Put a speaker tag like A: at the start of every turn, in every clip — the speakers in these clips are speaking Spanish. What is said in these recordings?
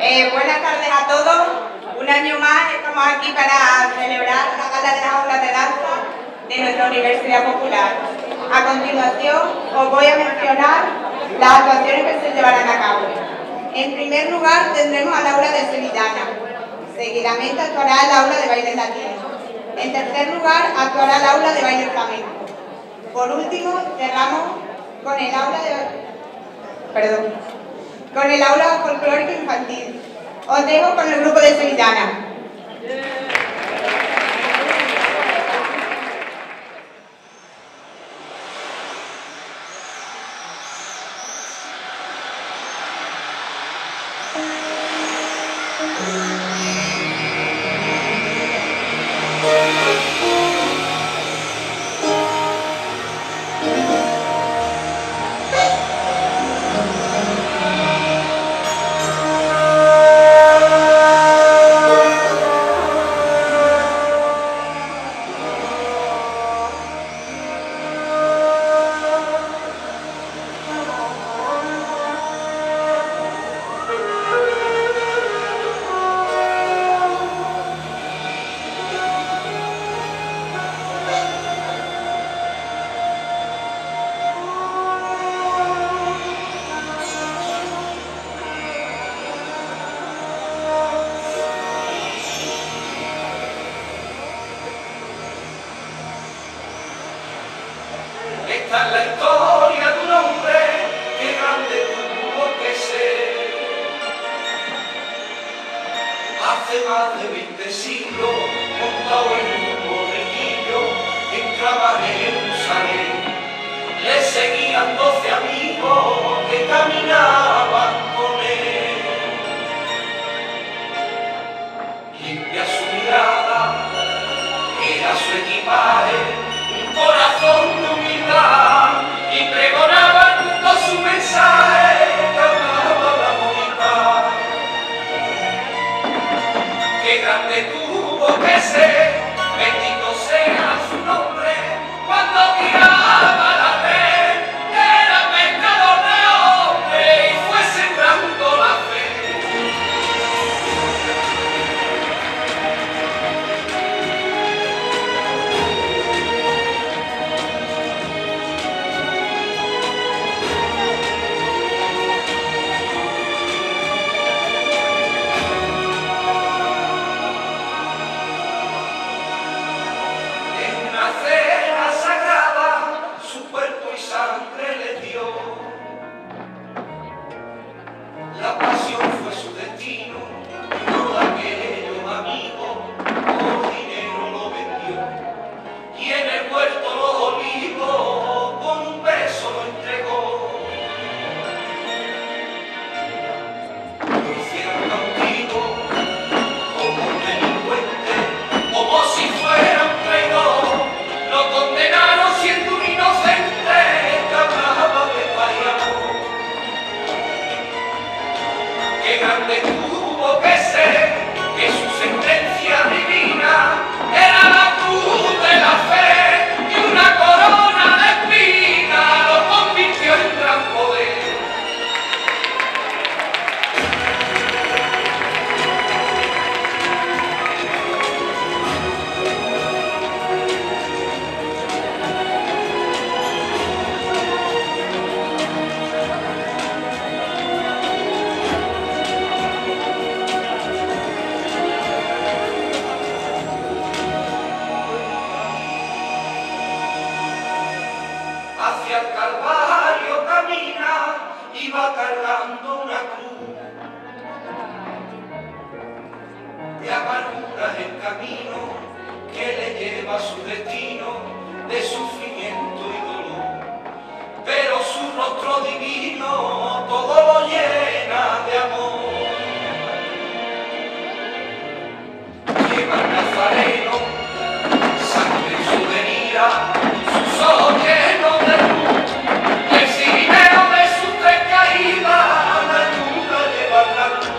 A: Buenas tardes a todos. Un año más estamos aquí para celebrar la gala de las aulas de danza de nuestra Universidad Popular. A continuación os voy a mencionar las actuaciones que se llevarán a cabo. En primer lugar tendremos al aula de sevillana. Seguidamente actuará el aula de baile latino. En tercer lugar actuará el aula de baile flamenco. Por último cerramos con el aula folclórico infantil. Os dejo con el grupo de sevillana.
B: Esta es la historia de un hombre que grande tuvo que ser. Hace más de 20 siglos, montado en un borreguillo, entraba en Jerusalén. Le seguían 12 amigos que caminaban con él. Limpia su mirada, era su equipaje, corazón de humildad, y pregonaba al mundo su mensaje que amaba la bonita. Qué grande tuvo que ser, bendito sea su nombre, cuando tiraba la red, era pescador de hombre y fue sembrando la fe. La pasión fue su destino, todo aquello amigo, por dinero lo vendió, y en el huerto los olivos con un beso lo entregó. Lo hicieron cautivo, como un delincuente, como si fuera un traidor, lo condenaron siendo un inocente que hablaba de paz y amor. Qué grande tuvo que ser, que su sentencia divina era la cruz de la fe, y una corona de espinas lo convirtió en gran poder. Hacia el Calvario camina y va cargando una cruz de amarguras el camino que le lleva a su destino de sufrimiento y dolor, pero su rostro divino todo lo llena de amor. Lleva el nazareno sangre en su herida, sus ojos llenos de luz, el cirineo de sus 3 caídas la ayuda a llevar la luz.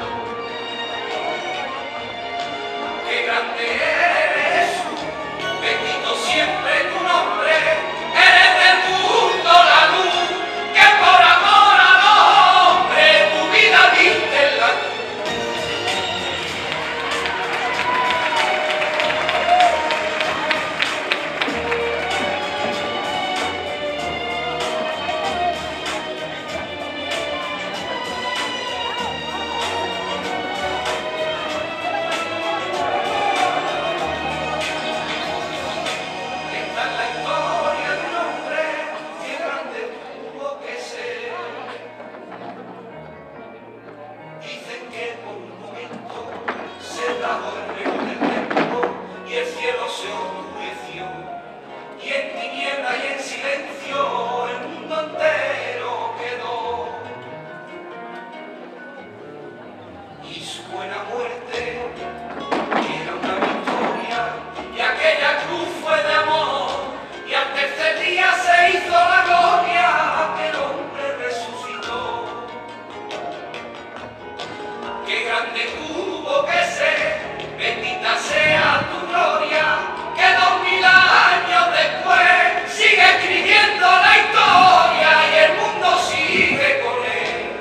B: Qué grande eres tú, bendito siempre tu nombre, eres del mundo la luz, que por amor al hombre tu vida diste en la cruz. trajo el velo del templo y el cielo se oscureció. Y en tiniebla y en silencio el mundo entero quedó. Y su buena muerte era una victoria, y aquella cruz fue de amor, y al tercer día se hizo la gloria, que el hombre resucitó. Qué grande tuvo que ser, bendita sea tu gloria, que 2000 años después sigue escribiendo la historia y el mundo sigue con él.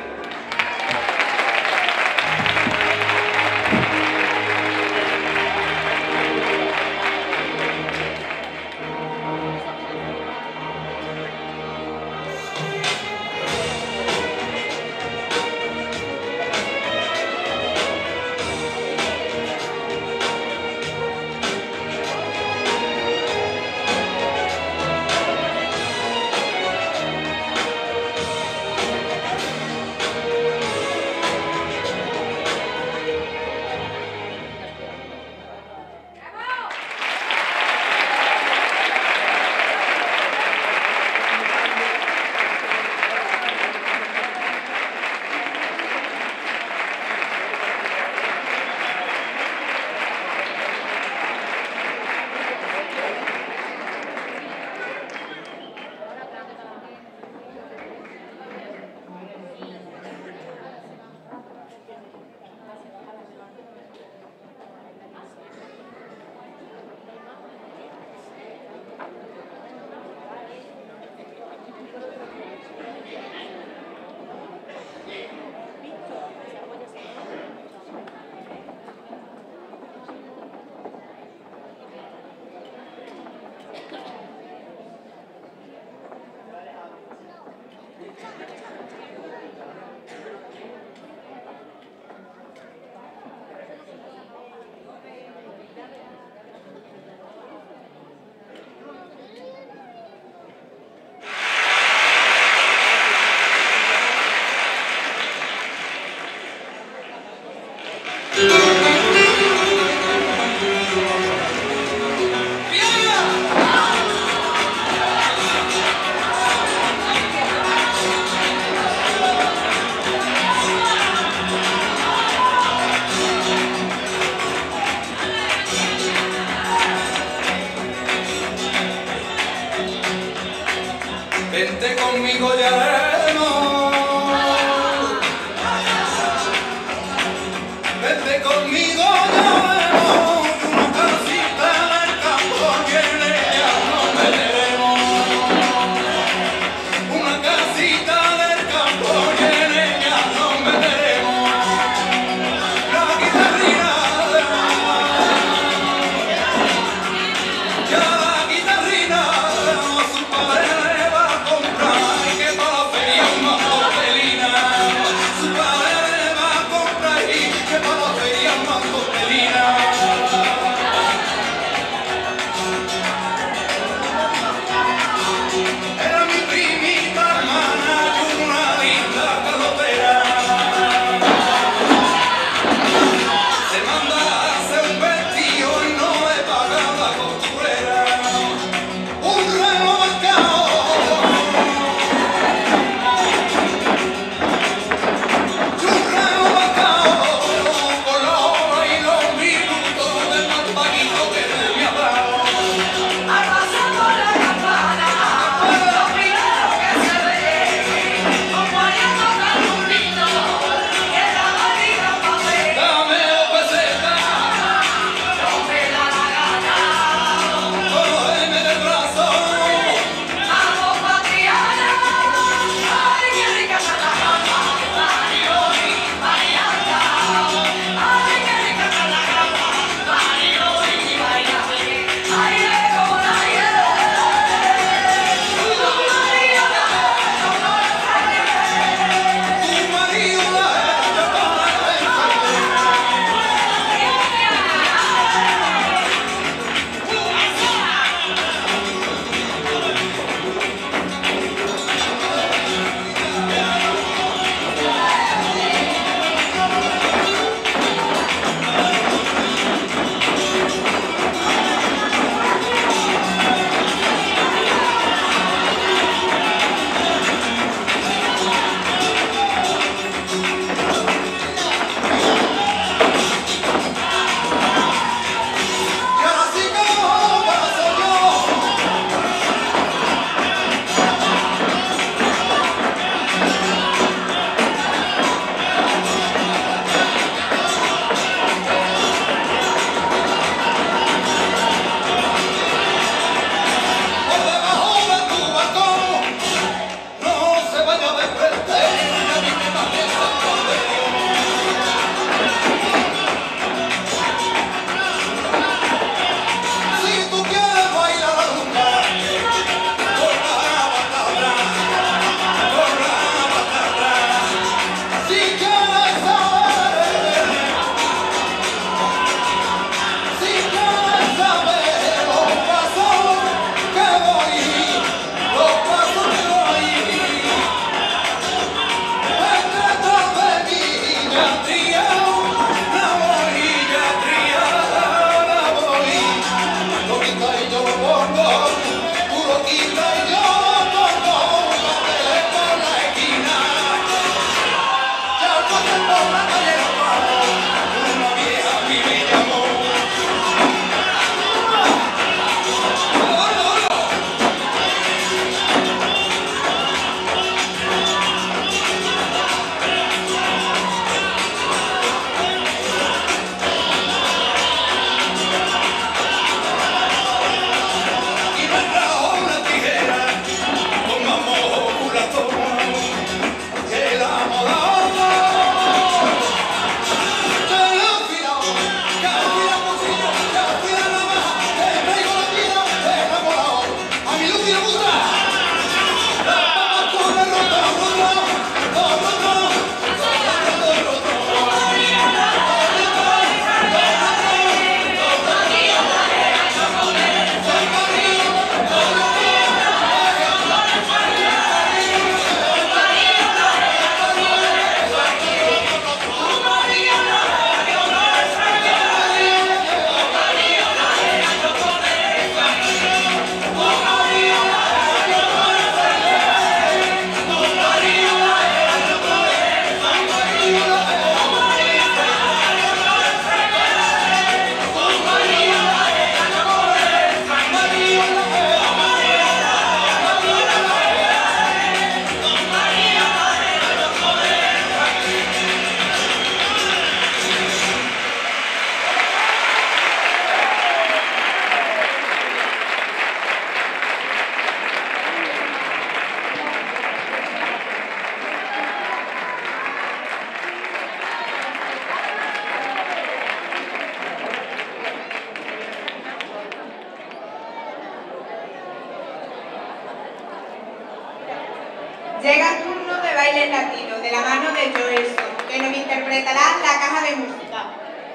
B: Vente conmigo ya no. Vente conmigo ya no. Una casita en el campo tiene ya no veremos. Una casita del campo tiene ya no veremos. La guitarrina, ya la guitarrina, su padre le va a comprar que
A: Llega el turno de baile latino, de la mano de Joelson, que nos interpretará la caja de música.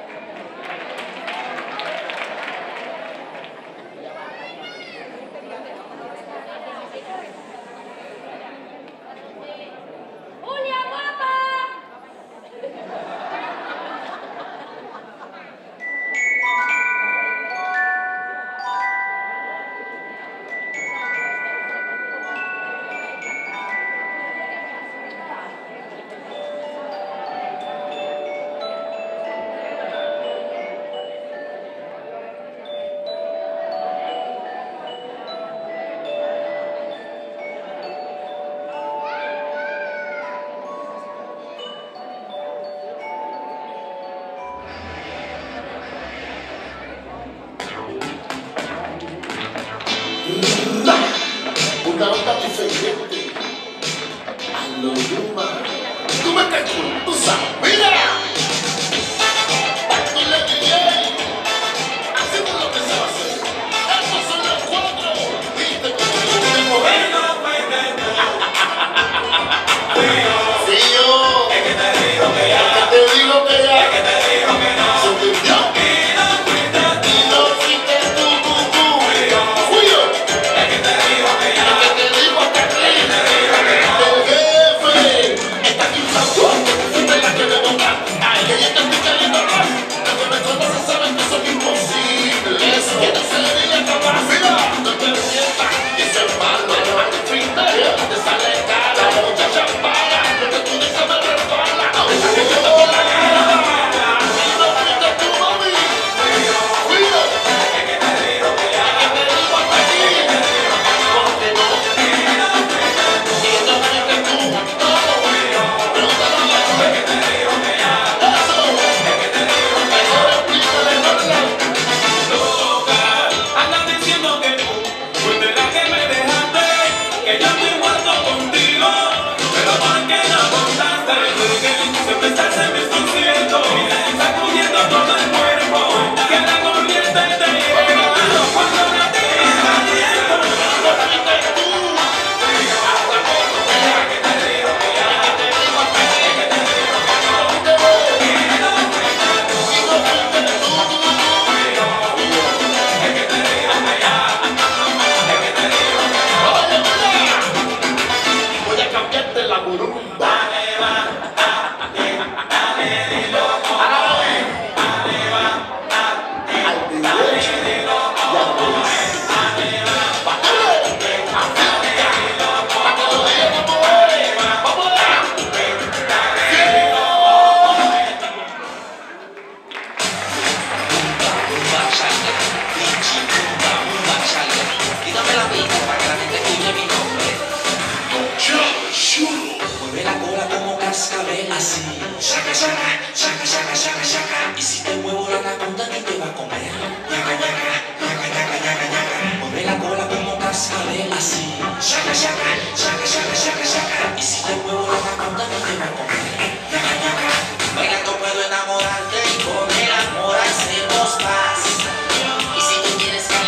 C: Una onda diferente a lo humano. Tú me calculas, tú sabes, mira. Tú le dirías, hacemos lo que se va a hacer. Estos son los cuatro. Viste como yo te mover. Fío, es que te digo que ya. Es que te digo que ya. Es que te digo que no. Se entendió.
B: Así, saca, saca, saca, saca, saca, saca. Y si te muevo la anaconda ni te va a comer. Ñaca, ñaca, ñaca, ñaca, ñaca, ñaca. Mueve la cola como cascabel. Así, saca, saca, saca, saca, saca, saca. Y si te muevo la anaconda ni te va a comer. Ñaca, ñaca. Bailando puedo enamorarte y con el amor hacemos paz. Y si tú quieres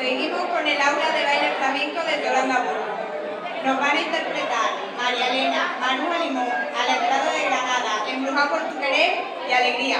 A: Seguimos con el aula de baile flamenco de Yolanda Burgos. Nos van a interpretar María Elena, Manuel Limón, Al entrado de Granada, Embrujado por tu querer y Alegría.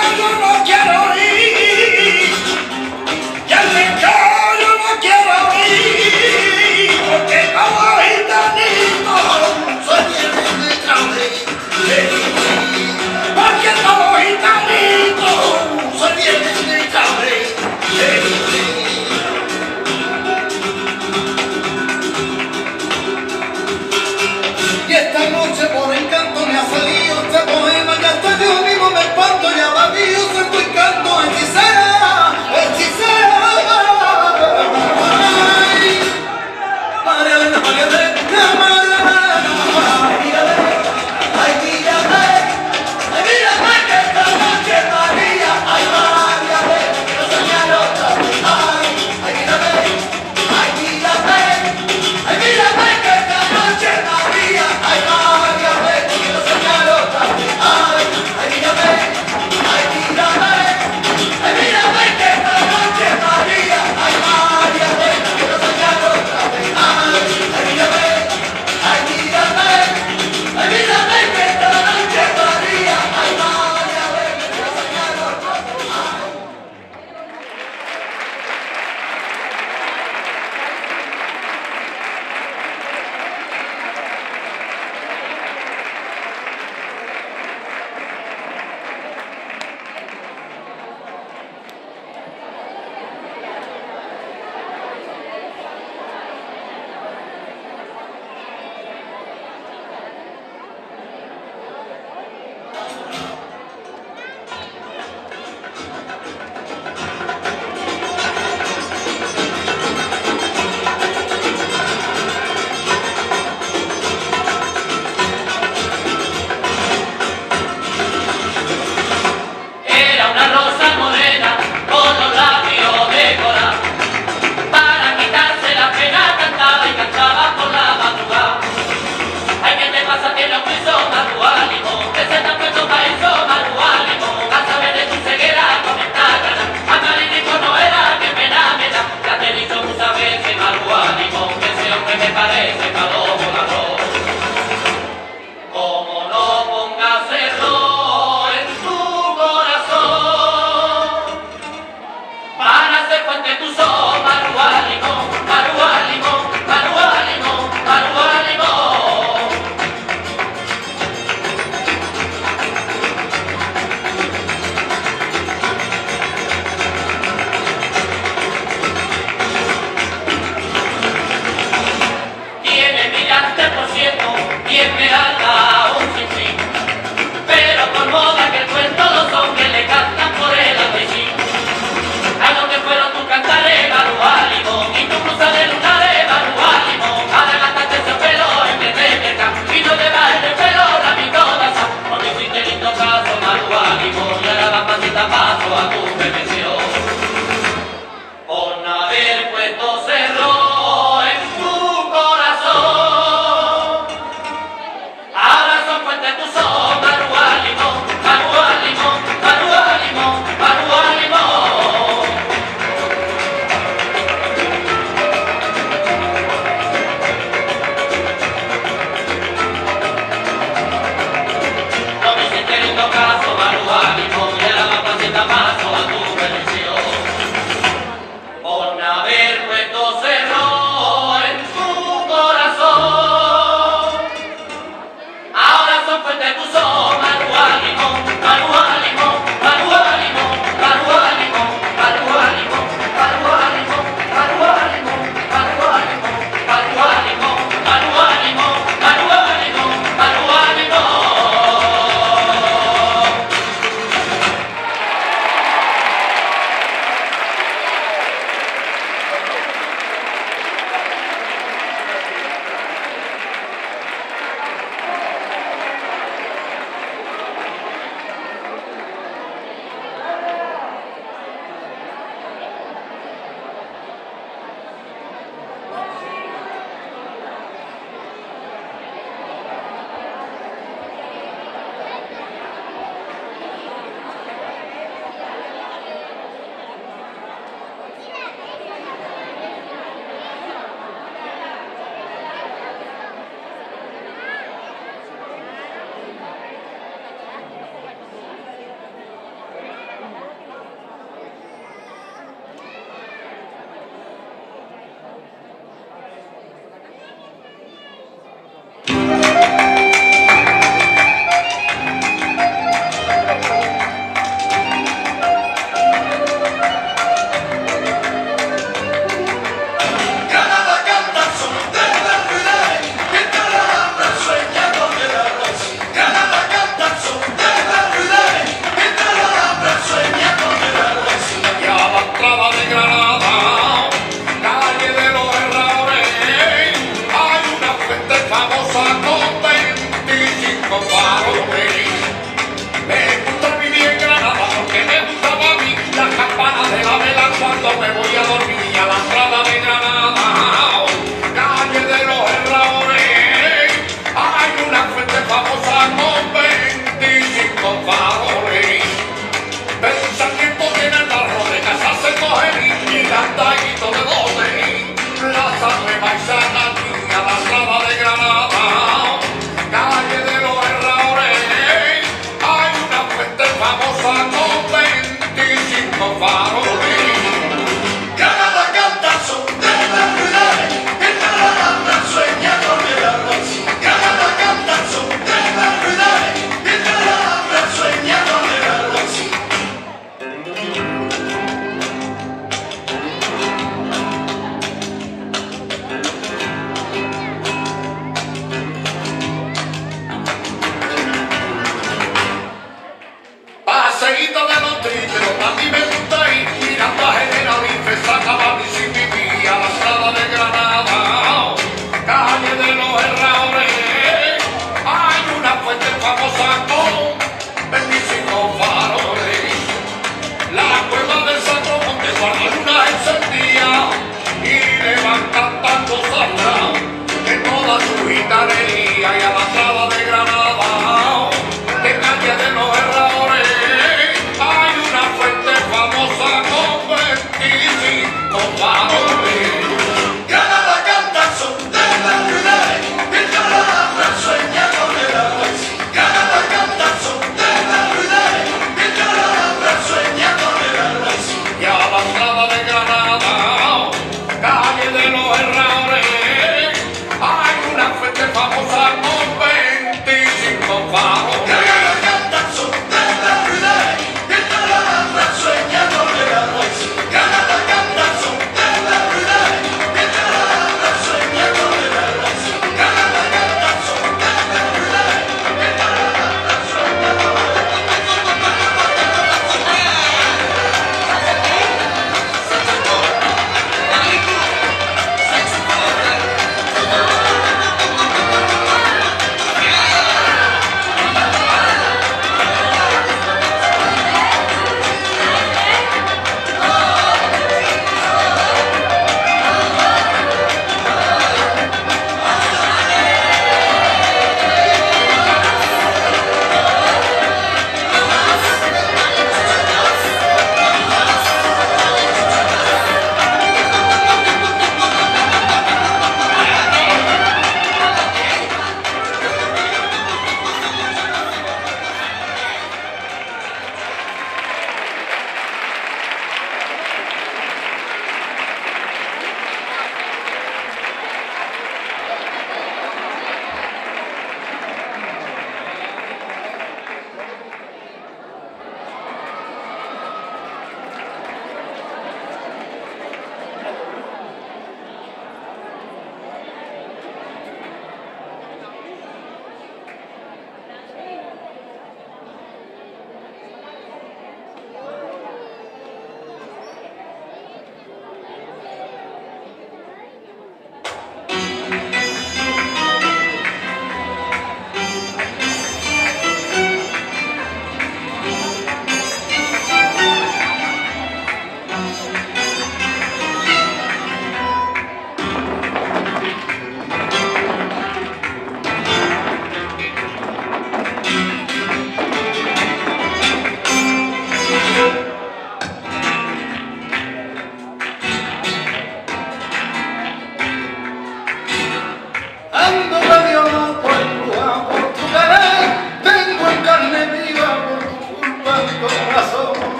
C: Ya me callo, no quiero ir.
B: puesto cerró en tu corazón. Ahora son fuentes tu son, Marúa Limón, Marúa Limón, Marúa Limón, Marúa Limón. No me hiciste lindo caso, Marúa Limón, y ahora va pasando paso a tu bendición. Por no haber puesto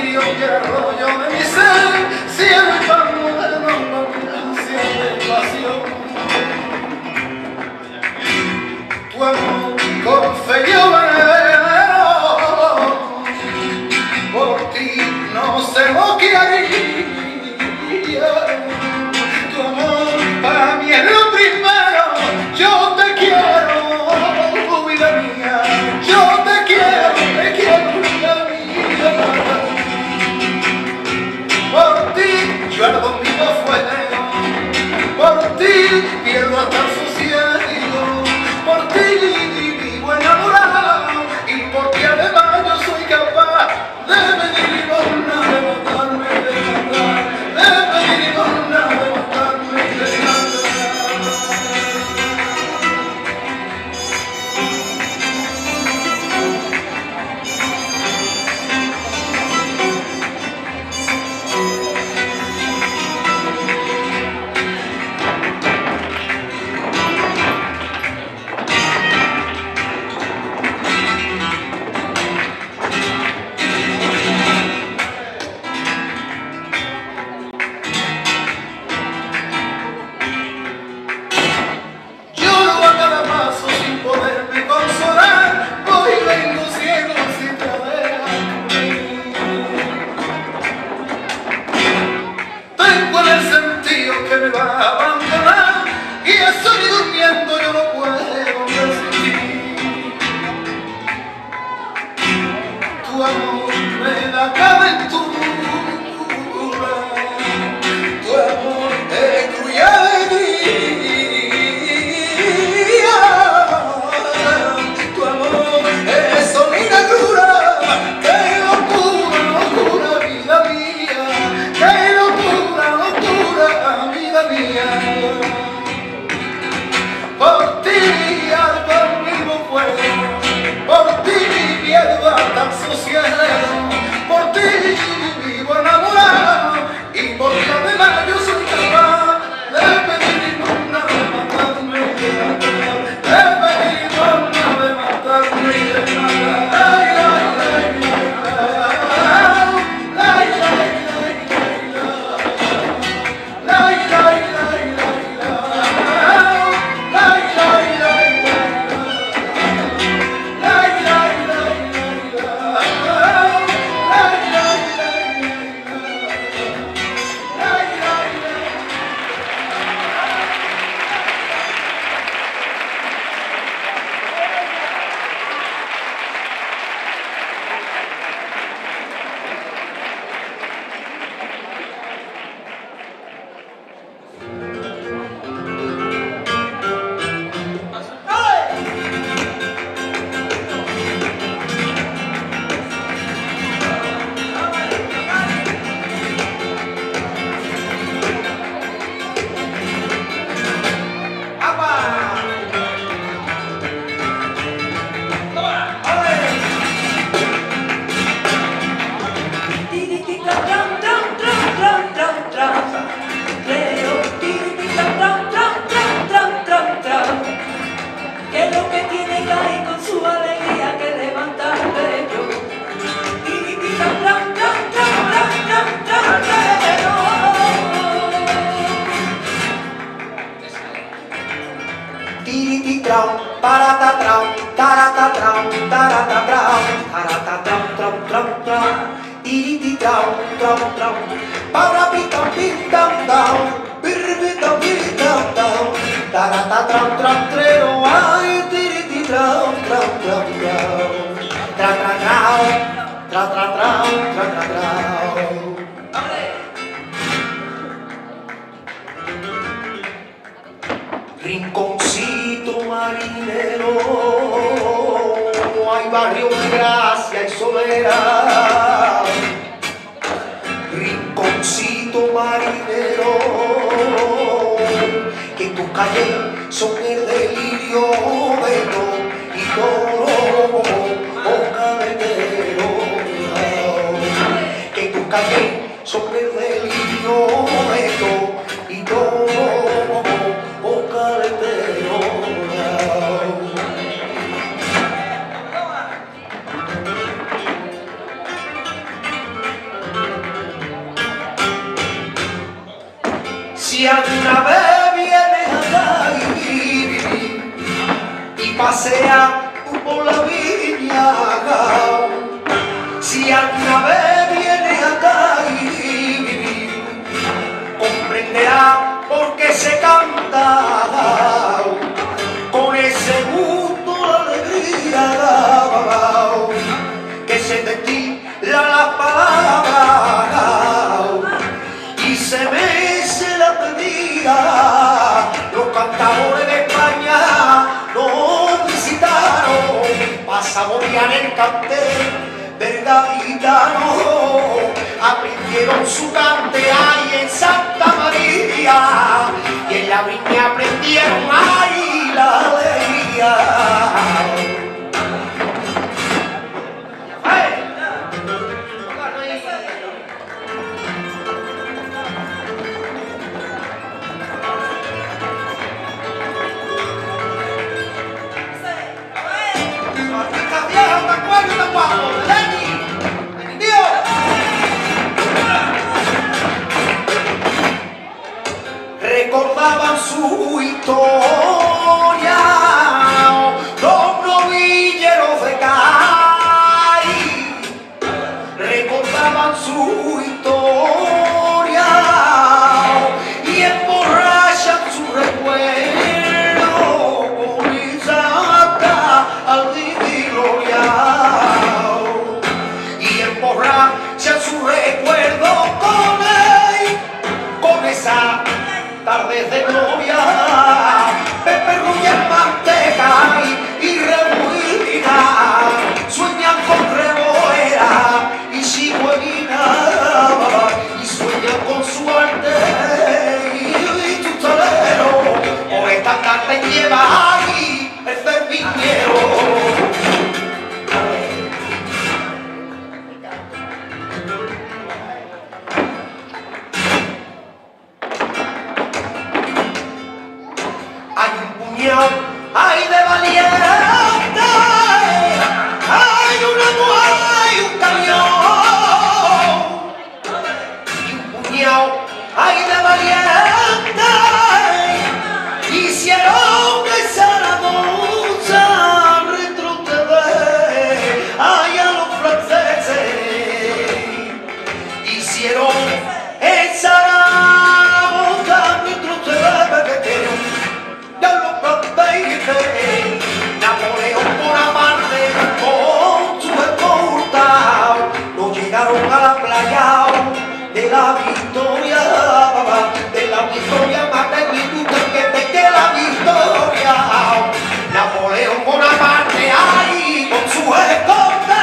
C: río y el arroyo de mi ser, cielo y pan moderno, abundancia de pasión. Tu amor con fe yo venero, por ti no sé lo que haría. Tu amor para mí es lo primero, yo te quiero, vida mía, yo te quiero, vida mía. Por ti yo ardo en vivo fuego, por ti pierdo hasta el sosiego, por ti vivo enamorado y por ti además yo soy capaz de pedir limosna, de matarme, de matar, de pedir limosna, de matarme y de matar.
B: Rinconcito marinero, hay barrio de gracia y soledad. Rinconcito marinero, que tus calles son el delirio de todo y todo, oh carretero. Que tus calles son el delirio de todo y todo, oh carretero.
C: Si alguna vez vienes acá y pasea tú por la viña, si alguna vez vienes acá comprenderá por qué se canta con ese gusto, la alegría que se destila las palabras y se mece la bebida. Los cantadores de España nos visitaron para saborear el cartel del gaditano, aprendieron su cante ahí en Santa María y en la viña aprendieron ahí la alegría. Recordaban su historia los novilleros de Cádiz, recordaban su historia y emborrachan su recuerdo con esa acta al gloria y emborrachan su recuerdo con esa tardes de gloria, Pepe Rulla en manteca y rebuina, sueñan con reboera y cigüeñina, y sueñan con su arte y tu torero, o esta tarde lleva ahí el ferviñero. Hay de valiente, hay una mujer y un camión, y un puñado hay de valiente, hicieron que Zaragoza retrocede, hay a los franceses, hicieron en Zaragoza retroceder. Napoleón Bonaparte con su escolta no llegaron a la playa de la victoria más que la victoria. Napoleón Bonaparte ahí con su escolta.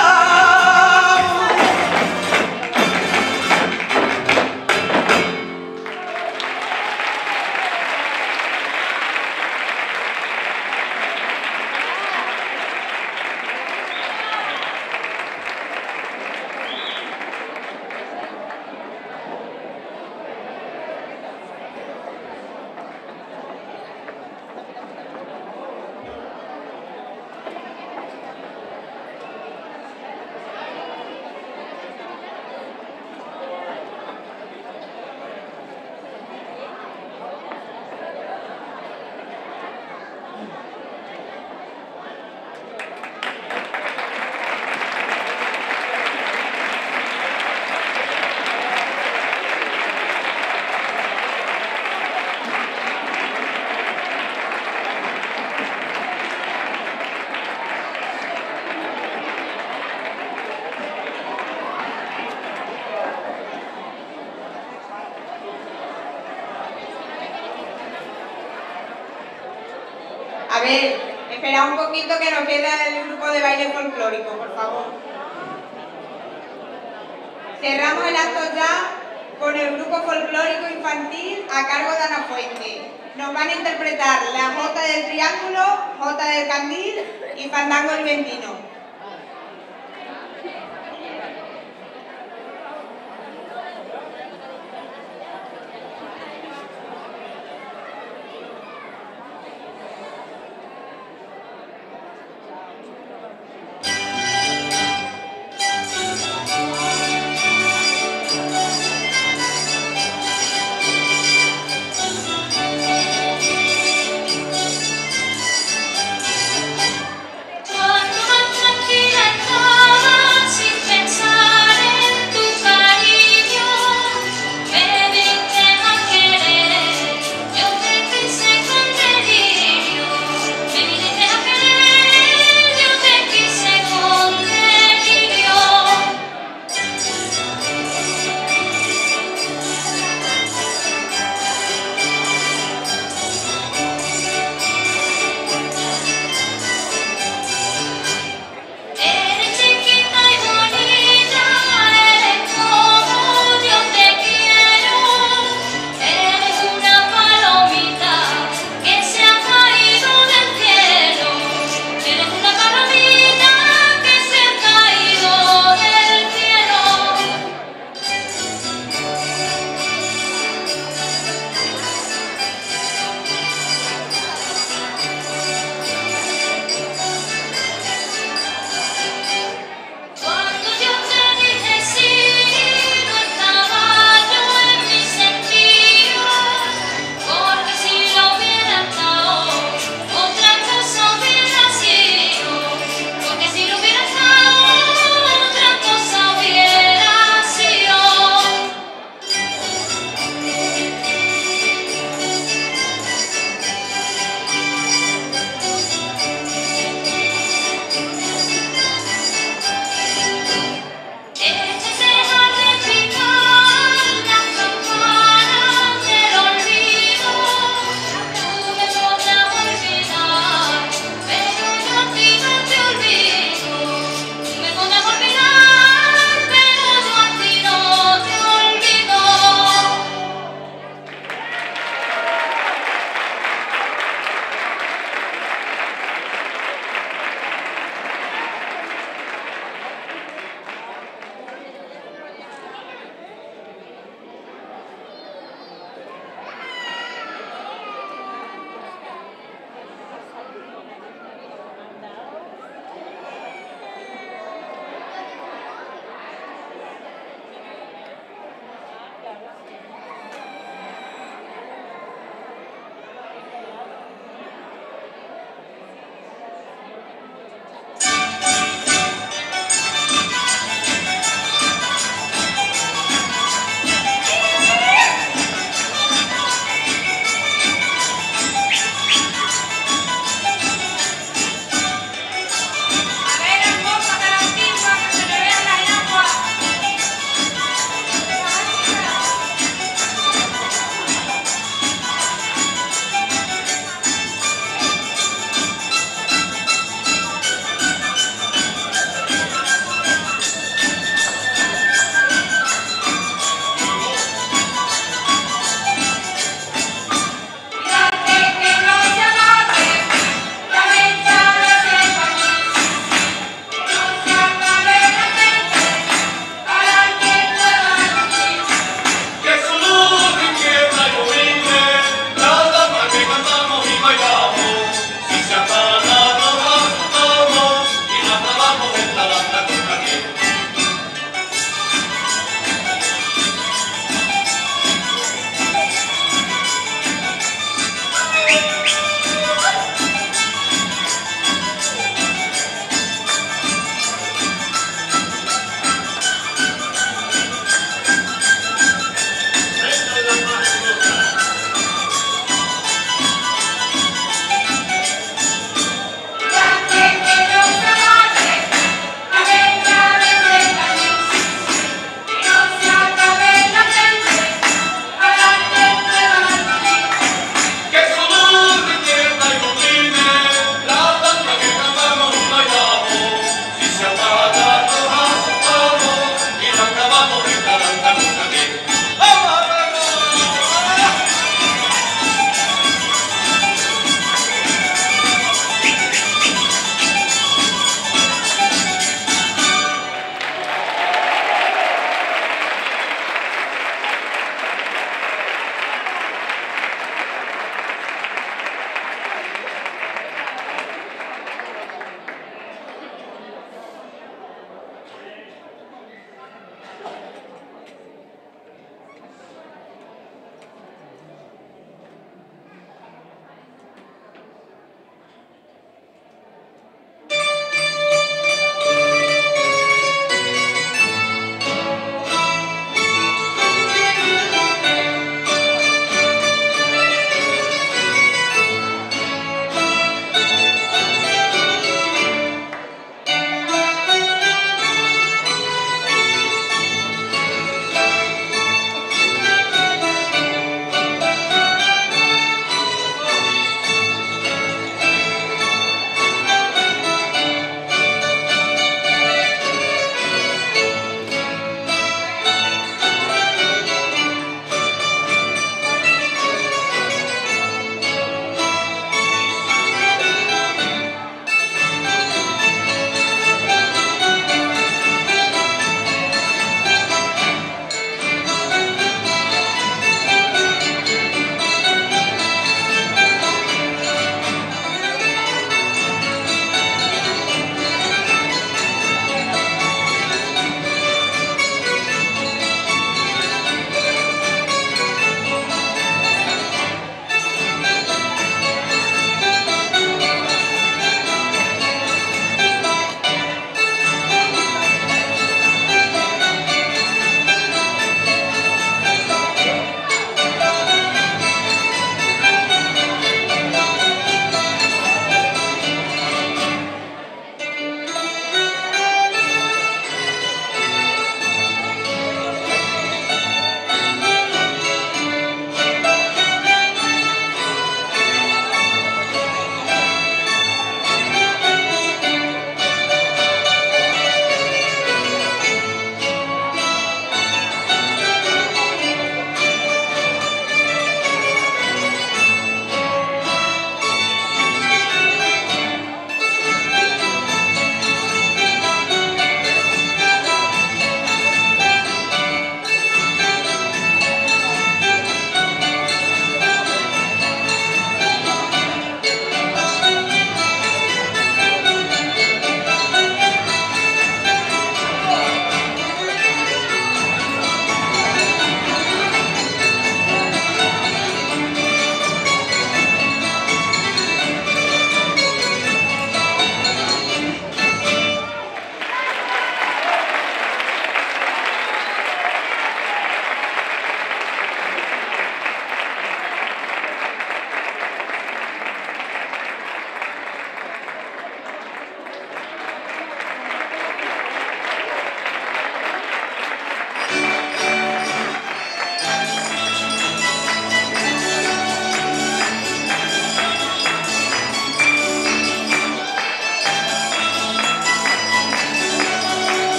A: A ver, espera un poquito que nos queda el grupo de baile folclórico, por favor. Cerramos el acto ya con el grupo folclórico infantil a cargo de Ana Fuente. Nos van a interpretar la Jota del Triángulo, Jota del Candil y Fandango el Ventino.